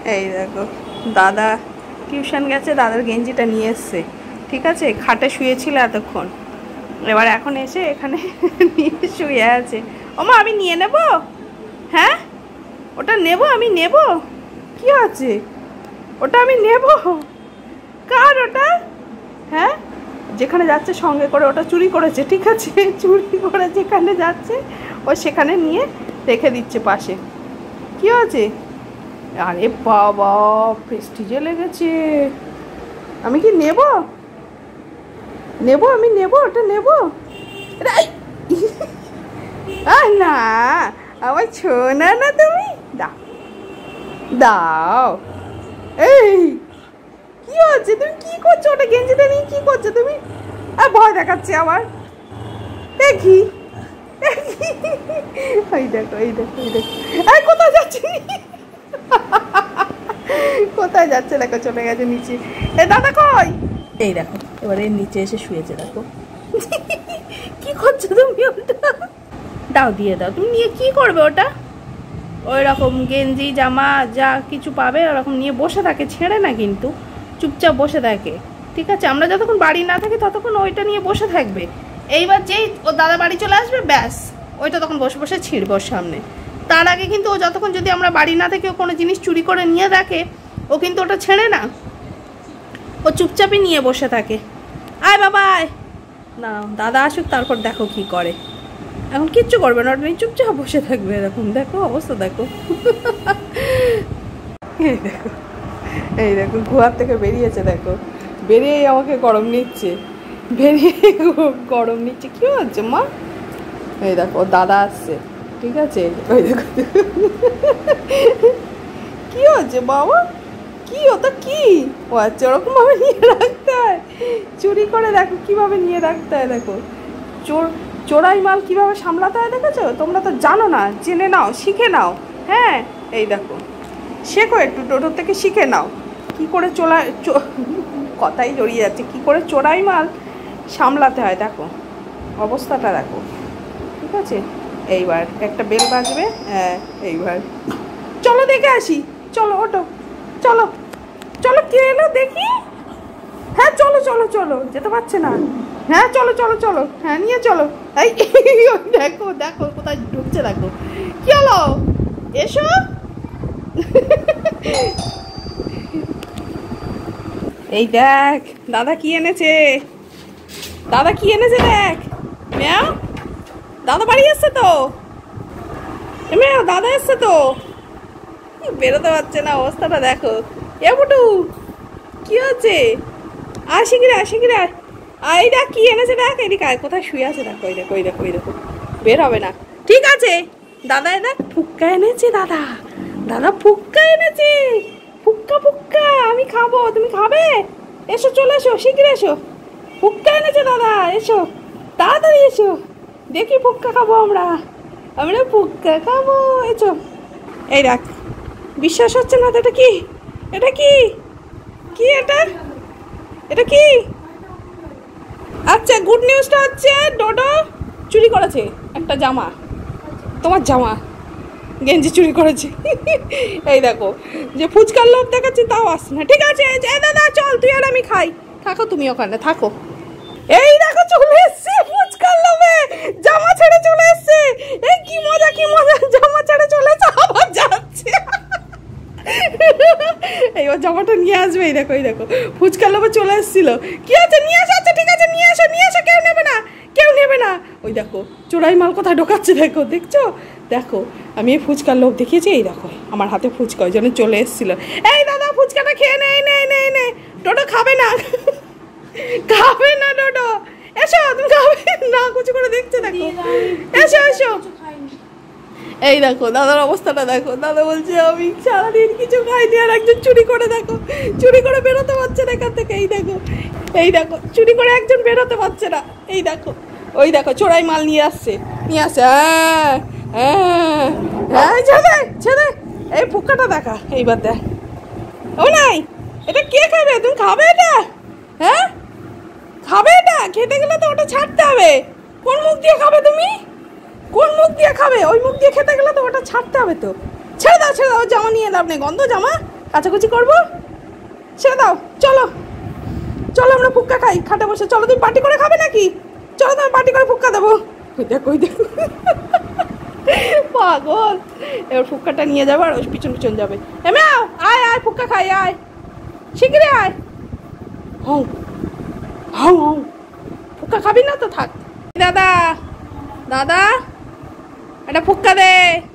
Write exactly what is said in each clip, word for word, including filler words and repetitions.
এই দেখো দাদা টিউশন গেছে, দাদার গেঞ্জিটা নিয়ে এসছে, ঠিক আছে। খাটে শুয়েছিল এতক্ষণ, এবার এখন এসে এখানে নিয়ে শুয়ে আছে। ওমা আমি নিয়ে নেব? হ্যাঁ ওটা নেব, আমি নেব। কি আছে ওটা? আমি নেব। কার ওটা? হ্যাঁ যেখানে যাচ্ছে সঙ্গে করে ওটা চুরি করেছে, ঠিক আছে। চুরি করে যেখানে যাচ্ছে ও সেখানে নিয়ে রেখে দিচ্ছে পাশে। কি আছে? আরে বাবা প্রেস্টিজে লেগেছে। আমি কি নেব? নেব আমি নেব, ওটা নেব। না আমার ছোনা না তুমি, দাও দাও। এই কি হচ্ছে? তুমি কি করছো? ওটা গেঞ্জিটা নিয়ে কি করছো তুমি? আর ভয় দেখাচ্ছে আমার, দেখি এই দেখো এই দেখো এই দেখো। এই কোথায় যাচ্ছি? কোথায় যাচ্ছে দেখো, চলে গেছে নিচে। এ দাদা কই? এই দেখো এবারে নিচে এসে শুয়েছে, দেখো। কি করছো তুমি? ওটা দাও, দিয়ে দাও। তুমি নিয়ে কি করবে ওটা? ওই রকম গেঞ্জি জামা যা কিছু পাবে ওরকম নিয়ে বসে থাকে, ছেড়ে না কিন্তু, চুপচাপ বসে থাকে, ঠিক আছে। আমরা যতক্ষণ বাড়ি না থাকি ততক্ষণ ওইটা নিয়ে বসে থাকবে। এইবার যেই ও দাদা বাড়ি চলে আসবে ব্যাস ওইটা তখন বসে বসে ছিঁড়বে ওর সামনে। তার আগে কিন্তু ও যতক্ষণ যদি আমরা বাড়ি না থাকি ও কোনো জিনিস চুরি করে নিয়ে দেখে, ও কিন্তু ওটা ছেড়ে না, ও চুপচাপই নিয়ে বসে থাকে। আয় বাবা আয়, না দাদা আসুক তারপর দেখো কি করে। এখন কিচ্ছু করবে না, ওটা নিয়ে চুপচাপ বসে থাকবে। এরকম দেখো অবস্থা, দেখো। এই দেখো এই দেখো গুহার থেকে বেরিয়েছে, দেখো বেরিয়েই আমাকে গরম নিচ্ছে, বেরিয়ে গরম নিচ্ছে। কি হচ্ছে মা? এই দেখো দাদা আসছে, ঠিক আছে। ওই দেখো কি হচ্ছে বাবা? কি ওটা কি? ও আচ্ছা ওরকম ভাবে নিয়ে রাখতে হয়, চুরি করে দেখো কিভাবে নিয়ে রাখতে হয়। দেখো চোর চোরাই মাল কিভাবে সামলাতে হয় দেখেছো? তোমরা তো জানো না, জেনে নাও, শিখে নাও। হ্যাঁ এই দেখো শেখো, একটু টোটোর থেকে শিখে নাও কি করে চোরা, কথাই জড়িয়ে যাচ্ছে, কি করে চোরাই মাল সামলাতে হয়। দেখো অবস্থাটা দেখো, ঠিক আছে। এইবার একটা বেল বাজবে, হ্যাঁ এইবার চলো দেখে আসি, চলো ওটো, চলো চলো। কে এলো দেখি? হ্যাঁ চলো চলো চলো, যেতে পারছে না। হ্যাঁ চলো চলো চলো, হ্যাঁ নিয়ে চলো। এই দেখো দেখো কোথায় ঢুকছে, দেখো। কি হলো? এসো। এই দেখ দাদা কি এনেছে, দাদা কি এনেছে দেখ। ম্যাও দাদা বাড়ি এসছে তো, ম্যাও দাদা এসছে তো। বেরোতে পারছে না, অবস্থাটা দেখো। এ বুটু কি হচ্ছে? আর শিগগির আয় শিগগির আয়। এই দেখ কি এনেছে দেখ, এদিকে আয়, কোথায় শুয়ে আছে দেখো। ওই দেখো ওই দেখো ওই দেখো, বের হবে না, ঠিক আছে। দাদা দেখ ফুক্কা এনেছে, দাদা দাদা ফুক্কা এনেছে, ফুক্কা ফুক্কা। আমি খাবো, তুমি খাবে? এসো চলে এসো, শিগগির এসো। ফুক্কা এনেছে দাদা, এসো তাড়াতাড়ি এসো, দেখি ফুক্কা খাবো আমরা, আমরা ফুক্কা খাবো। এসো। এই দেখ বিশ্বাস হচ্ছে না তো, এটা কি? এটা কি? কি এটা? এটা কি? আচ্ছা গুড নিউজটা হচ্ছে ডোডো চুরি করেছে একটা জামা, তোমার জামা গেঞ্জি চুরি করেছে। এই দেখো যে ফুচকার লোভ দেখাচ্ছি তাও আসছে না, ঠিক আছে। দাদা চল তুই আর আমি খাই, থাকো তুমি ওখানে থাকো। এই দেখো চলে এসছে ফুচকার লোভে, জামা ছেড়ে চলে এসছে। এই কি মজা কি মজা, জামা ছেড়ে চলে এসছে, আবার যাচ্ছে। এই ও জামাটা নিয়ে আসবে। এই দেখো এই দেখো ফুচকার লোভে চলে এসেছিল। কি আছে নিয়ে আসো, আচ্ছা ঠিক আছে নিয়ে আসো নিয়ে আসো, কেউ নেবে না কেউ নেবে না। ওই দেখো চোরাই মাল কোথায় ঢোকাচ্ছে, দেখো দেখছো, দেখো আমি এই ফুচকার লোভ দেখিয়েছি। এই দেখো আমার হাতে ফুচকা ওই জন্য চলে এসেছিল। এই দাদা ফুচকাটা খেয়ে নে নে নে নে। ডোডো খাবে না, খাবে না ডোডো, এসো তুমি খাবে না, কিছু করে দেখছে দেখো, এসো এসো। এই দেখো দাদার অবস্থাটা দেখো, দাদা বলছে আমি সারাদিন কিছু খাইনি, আর একজন চুরি করে দেখো, চুরি করে বেরোতে পারছে না এখান থেকে। এই দেখো এই দেখো চুরি করে একজন বেরোতে পারছে না। এই দেখো ওই দেখো চোরাই মাল নিয়ে আসছে নিয়ে আসছে। হ্যাঁ হ্যাঁ হ্যাঁ ছেড়ে ছেড়ে। এই ফুক্কাটা দেখা, এইবার দেখ। ও নাই এটা কে খাবে? তুমি খাবে এটা? হ্যাঁ খাবে এটা? খেতে গেলে তো ওটা ছাড়তে হবে। কোন মুখ দিয়ে খাবে তুমি? কোন মুখ দিয়ে খাবে? ওই মুখ দিয়ে খেতে গেলে তো ওটা ছাড়তে হবে তো। ছেড়ে দাও ছেড়ে দাও, জামা নিয়ে লাভ নেই, গন্ধ জামা। কাচাকুচি করবো, সে দাও। চলো চলো আমরা ফুক্কা খাই খাটে বসে। চলো, তুমি পার্টি করে খাবে নাকি? চলো তুমি পার্টি করে ফুক্কা দেবো। দেখো দেখো পাগল। এবার ফুক্কাটা নিয়ে যাবো আর ওই পিছন পিছন যাবে। এমে আয় আয় ফুক্কা খাই, আয় শিগগিরি আয়। হও হও হও, ফুক্কা খাবি না তো থাক। দাদা দাদা এটা ফুক্কা দে,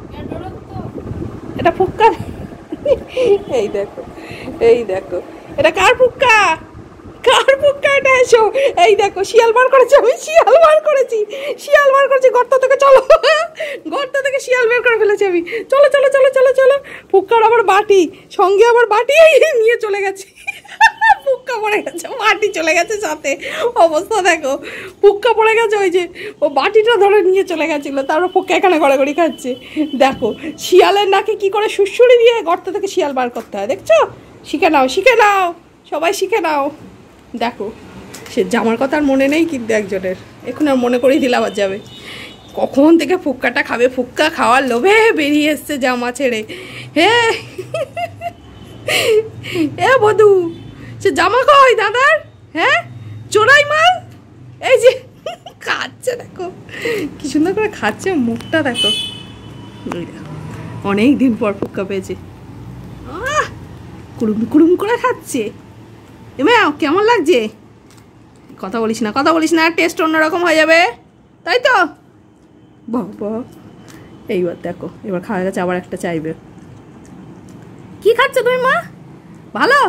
এটা ফুক্কা। এই দেখো এই দেখো, এটা কার ফুক্কা? কার ফুক্কা এটা? এসো। এই দেখো শিয়াল বার করেছি আমি, শিয়াল বার করেছি, শিয়াল বার করেছি গর্ত থেকে। চলো, গর্ত থেকে শিয়াল বের করে ফেলেছি আমি। চলো চলো চলো চলো চলো। ফুক্কার আবার বাটি সঙ্গে, আবার বাটি নিয়ে চলে গেছে। ফুক্কা পড়ে গেছে, বাটি চলে গেছে সাথে। অবস্থা দেখো, ফুক্কা পড়ে গেছে। ওই যে ও বাটিটা ধরে নিয়ে চলে গেছিলো, তারপর ফুক্কা এখানে গড়াগড়ি খাচ্ছে। দেখো শিয়ালের নাকে কি করে সুড়সুড়ি দিয়ে গর্ত থেকে শিয়াল বার করতে হয়, দেখছো? শিখে নাও শিখে নাও, সবাই শিখে নাও। দেখো সে জামার কথা আর মনে নেই কিন্তু একজনের, এখন আর মনে করেই দিলে আবার যাবে। কখন থেকে ফুক্কাটা খাবে, ফুক্কা খাওয়ার লোভে বেরিয়ে এসছে জামা ছেড়ে। হে এ বধু, সে জামা কই দাদার? হ্যাঁ চোরাই মাল। এই যে খাচ্ছে, দেখো কি সুন্দর করে খাচ্ছে, মুখটা দেখো। অনেক দিন পর ফুক্কা পেয়েছে, কুড়ুম কুড়ুম করে খাচ্ছে। এমা কেমন লাগছে? কথা বলিস না কথা বলিস না, টেস্ট অন্যরকম হয়ে যাবে, তাই তো? বাবা এইবার দেখো, এবার খাওয়া গেছে, আবার একটা চাইবে। কি খাচ্ছ তুমি মা? ভালো?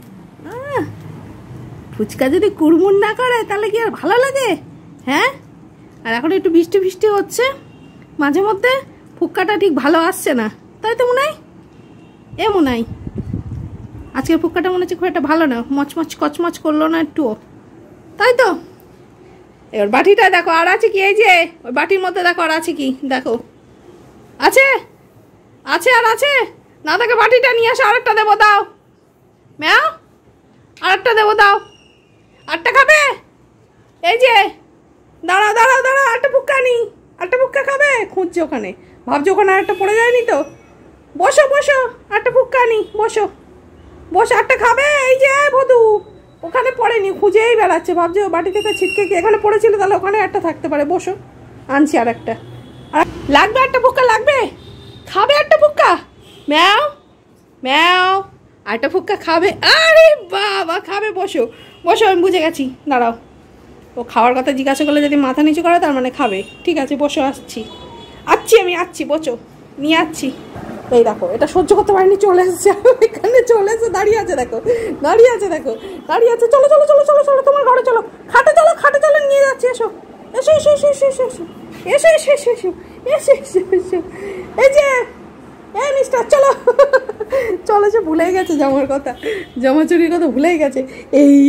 ফুচকা যদি কুড়মুড় না করে তাহলে কি আর ভালো লাগে? হ্যাঁ, আর এখন একটু বৃষ্টি বৃষ্টি হচ্ছে, মাঝে মধ্যে ফুক্কাটা ঠিক ভালো আসছে না, তাই তো মনে হয়? এ মনে হয় আজকের ফুক্কাটা মনে হচ্ছে খুব একটা ভালো না, মচমচ কচমচ করলো না একটুও, তাই তো? এবার বাটিটা দেখো আর আছে কি? এই যে ওই বাটির মধ্যে দেখো আর আছে কি, দেখো আছে আছে আর আছে না। দেখে বাটিটা নিয়ে আসো, আরেকটা দেবো, দাও ম্যাও, আরেকটা দেবো, দাও। আরেকটা খাবে? এই যে দাঁড়াও দাঁড়াও দাঁড়াও, আরেকটা ফুক্কা নি, আরেকটা ফুক্কা খাবে? খুঁজছে ওখানে, ভাবছো ওখানে আরেকটা পড়ে যায়নি তো? বসো বসো, আরেকটা ফুক্কা নি, বসো বসে আরেকটা খাবে। এই যে বধু ওখানে পড়েনি, খুঁজেই বেড়াচ্ছে, ভাবছে বাটি থেকে ছিটকে কি এখানে পড়েছিল, তাহলে ওখানে একটা থাকতে পারে। বসো, আনছি আর একটা। আর লাগবে একটা ফুক্কা, লাগবে? খাবে একটা ফুক্কা? ম্যাও ম্যাও, আরেকটা ফুক্কা খাবে? আরে বাবা খাবে, বসো বসো, আমি বুঝে গেছি, দাঁড়াও। ও খাওয়ার কথা জিজ্ঞাসা করলে যদি মাথা নিচু করে তার মানে খাবে। ঠিক আছে বসো, আসছি আসছি আমি আসছি, বসো, নিয়ে আসছি। এই দেখো এটা সহ্য করতে পারিনি, চলে এসেছে এখানে, চলে এসে দাঁড়িয়ে আছে, দেখো দাঁড়িয়ে আছে, দেখো দাঁড়িয়ে আছে। চলো চলো চলো চলো চলো, তোমার ঘরে চলো, খাটে চলো খাটে চলো, নিয়ে যাচ্ছি। এসো এসো এসো এসো এসো এসো এসো এসো এসো এসো এসো এসো এসো। এই যে এই মিস্টার, চলো চলো, সে ভুলেই গেছে জামার কথা, জামা চুরির কথা ভুলেই গেছে। এই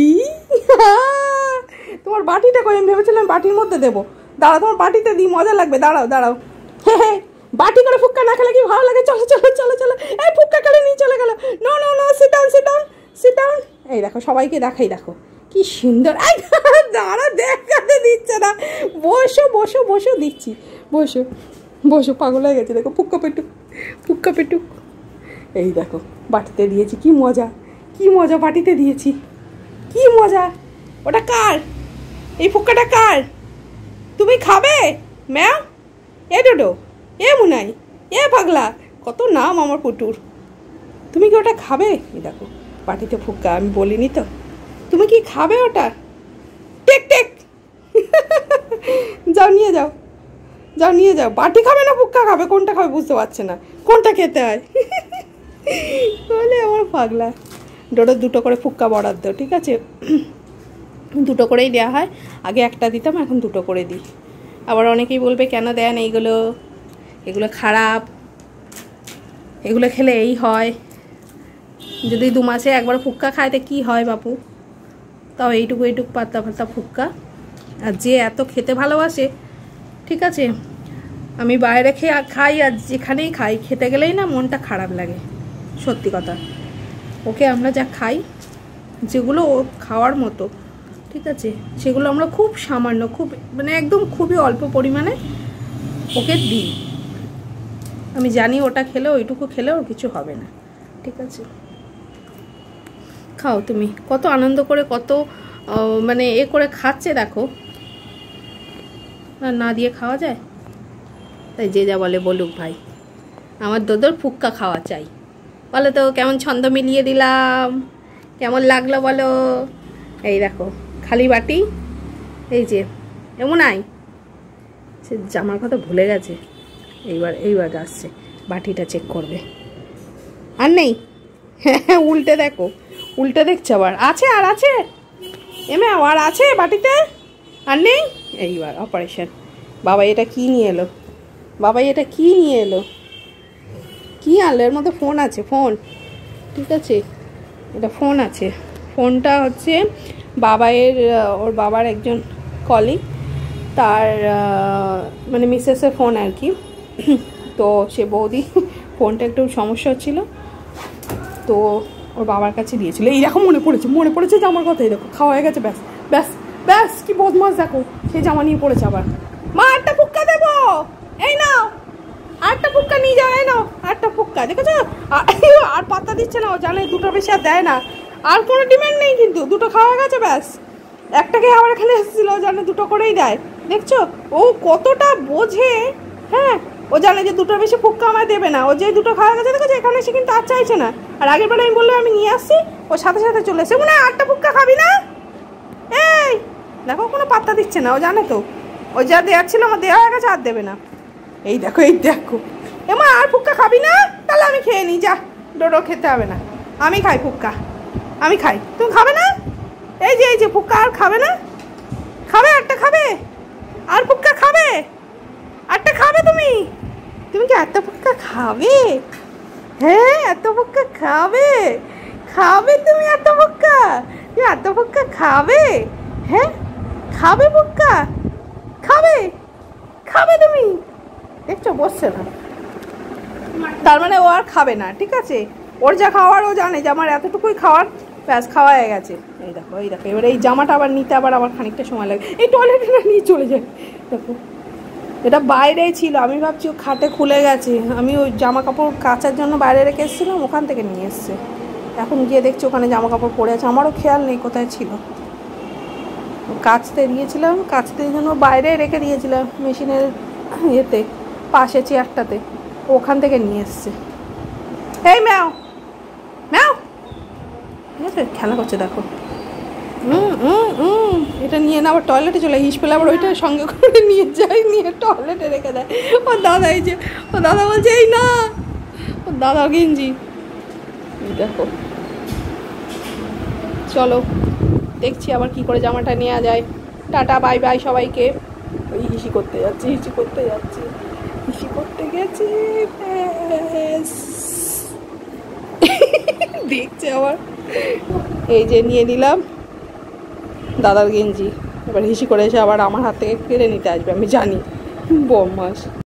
তোমার বাটিটা কই? আমি ভেবেছিলাম বাটির মধ্যে দেবো, দাঁড়াও তোমার বাটিতে দিই, মজা লাগবে, দাঁড়াও দাঁড়াও। হে হে, বাটি করে ফুক্কা না খেলে কি ভালো লাগে? চলো চলো চলো চলো, এই ফুক্কা খেলে নিয়ে চলে গেল। No no no, sit down sit down sit down. এই দেখো সবাইকে দেখাই, দেখো কি সুন্দর। এই দাঁড়া, দেখাতে দিচ্ছে না, বসো বসো বসো, দিচ্ছি, বসো বসো। পাগল হয়ে গেছে, দেখো ফুক্কা পেটুক ফুক্কা পেটুক। এই দেখো বাটিতে দিয়েছি, কি মজা কি মজা, বাটিতে দিয়েছি, কি মজা। ওটা কার? এই ফুক্কাটা কার? তুমি খাবে ম্যাও? এ ডোডো, এ মুনাই, এ পাগলা, কত নাম আমার পুটুর। তুমি কি ওটা খাবে? এই দেখো বাটিতে ফুক্কা, আমি বলিনি তো? তুমি কি খাবে ওটা? টেক টেক যাও নিয়ে যাও, যাও নিয়ে যাও। বাটি খাবে না ফুক্কা খাবে, কোনটা খাবে বুঝতে পারছে না, কোনটা খেতে হয় বলে আমার পাগলা। ডোডো দুটো করে ফুক্কা বরাদ্দ, ঠিক আছে? দুটো করেই দেওয়া হয়, আগে একটা দিতাম, এখন দুটো করে দিই। আবার অনেকেই বলবে কেন দেন এইগুলো, এগুলো খারাপ, এগুলো খেলে এই হয়। যদি দু মাসে একবার ফুক্কা খায় তো কী হয় বাপু? তাও এইটুকু এইটুকু পাতা পাতা ফুক্কা। আর যে এত খেতে ভালোবাসে, ঠিক আছে, আমি বাইরে খেয়ে খাই আর যেখানেই খাই, খেতে গেলেই না মনটা খারাপ লাগে, সত্যি কথা। ওকে আমরা যা খাই, যেগুলো ও খাওয়ার মতো, ঠিক আছে, সেগুলো আমরা খুব সামান্য, খুব মানে একদম খুবই অল্প পরিমাণে ওকে দিই। আমি জানি ওটা খেলে, ওইটুকু খেলে ওর কিছু হবে না, ঠিক আছে। খাও তুমি, কত আনন্দ করে, কত মানে এ করে খাচ্ছে দেখো। না দিয়ে খাওয়া যায়? তাই যে যা বলে বলুক ভাই, আমার দোদর ফুক্কা খাওয়া চাই। বলো তো কেমন ছন্দ মিলিয়ে দিলাম, কেমন লাগলো বলো। এই দেখো খালি বাটি, এই যে এমন আই, সে জামার কথা ভুলে গেছে, এইবার এইবার আসছে বাটিটা চেক করবে। আর নেই, হ্যাঁ উল্টে দেখো, উল্টে দেখছে আবার, আছে আর আছে এমে আর আছে বাটিতে, আর নেই। এইবার অপারেশন। বাবা এটা কি নিয়ে এলো, বাবা এটা কি নিয়ে এলো, কি আনলো? এর মধ্যে ফোন আছে, ফোন, ঠিক আছে এটা ফোন আছে। ফোনটা হচ্ছে বাবাইয়ের, ওর বাবার একজন কলিগ, তার মানে মিসেসের ফোন আর কি। তো সে বৌদি ফোনটা একটু সমস্যা হচ্ছিল, তো ওর বাবার কাছে দিয়েছিল। এই দেখো মনে পড়েছে, মনে পড়েছে জামার কথা, এই দেখো খাওয়া হয়ে গেছে, ব্যাস ব্যাস ব্যাস, কি বদমাস দেখো, সেই জামা নিয়ে পড়েছে আবার। মা আটটা ফুক্কা দেবো, এই নাও আটটা ফুক্কা নিয়ে যাও, এই নাও আটটা ফুক্কা, দেখেছো? আর পাত্তা দিচ্ছে না, ও জানে দুটো বেশি আর দেয় না, আর কোনো ডিমান্ড নেই, কিন্তু দুটো খাওয়া গেছে ব্যাস। একটাকে আবার এখানে এসেছিল, ও জানে দুটো করেই দেয়, দেখছো ও কতটা বোঝে। হ্যাঁ ও জানে যে দুটো বেশি ফুক্কা আমায় দেবে না, ও যে দুটো খাওয়া গেছে দেখেছো, এখানে এসে কিন্তু আর চাইছে না। আর আগের বেলা আমি বললাম আমি নিয়ে আসছি, ও সাথে সাথে চলে এসে, মনে হয় আটটা ফুক্কা খাবি না, এই দেখো কোনো পাত্তা দিচ্ছে না, ও জানে তো ও যা দেওয়ার ছিল আমার দেওয়া হয়ে গেছে, আর দেবে না। এই দেখো এই দেখো, এমা আর ফুক্কা খাবি না? তাহলে আমি খেয়ে নিই, যা ডোডো খেতে হবে না, আমি খাই ফুক্কা, আমি খাই, তুমি খাবে না? এই যে এই যে ফুক্কা আর খাবে না, খাবে আটটা খাবে, আর ফুক্কা খাবে, আটটা খাবে তুমি, তুমি কি এত ফুক্কা খাবে? হ্যাঁ এত ফুক্কা খাবে, খাবে তুমি এত ফুক্কা, তুমি এত ফুক্কা খাবে? হ্যাঁ খাবে ফুক্কা, খাবে খাবে তুমি, দেখছো বসছে না, তার মানে ও আর খাবে না, ঠিক আছে? ওর যা খাওয়ার ও জানে যে আমার এতটুকুই খাওয়ার, ব্যাস খাওয়া হয়ে গেছে। এই দেখো এই দেখো, এবার এই জামাটা আবার নিতে আবার আমার খানিকটা সময় লাগে, এই টয়লেটে না নিয়ে চলে যায়, দেখো এটা বাইরেই ছিল, আমি ভাবছি ও খাটে খুলে গেছে, আমি ওই জামা কাপড় কাচার জন্য বাইরে রেখে এসেছিলাম, ওখান থেকে নিয়ে এসছে। এখন গিয়ে দেখছি ওখানে জামা কাপড় পরে আছে, আমারও খেয়াল নেই কোথায় ছিল, কাচতে দিয়েছিলাম, কাচতে জন্য বাইরে রেখে দিয়েছিলাম মেশিনের ইয়েতে, পাশে চেয়ারটাতে, ওখান থেকে নিয়ে এসছে। এই ম্যাও ম্যাও, ঠিক আছে খেলা করছে দেখো, হুম হুম হুম এটা নিয়ে না আবার টয়লেটে চলে, হিস পেলে আবার ওইটা সঙ্গে করে নিয়ে যায়, নিয়ে টয়লেটে রেখে দেয়। ওর দাদা এই যে, ও দাদা বলছে এই না, ওর দাদা গেঞ্জি, দেখো চলো দেখছি আবার কি করে জামাটা নেওয়া যায়। টাটা বাই বাই সবাইকে। ওই হিসি করতে যাচ্ছি, হিসি করতে যাচ্ছি, হিসি করতে গেছি, দেখছে আবার। এই যে নিয়ে নিলাম দাদার গেঞ্জি, এবার হিসি করে এসে আবার আমার হাত থেকে কেড়ে নিতে আসবে, আমি জানি বদমাস।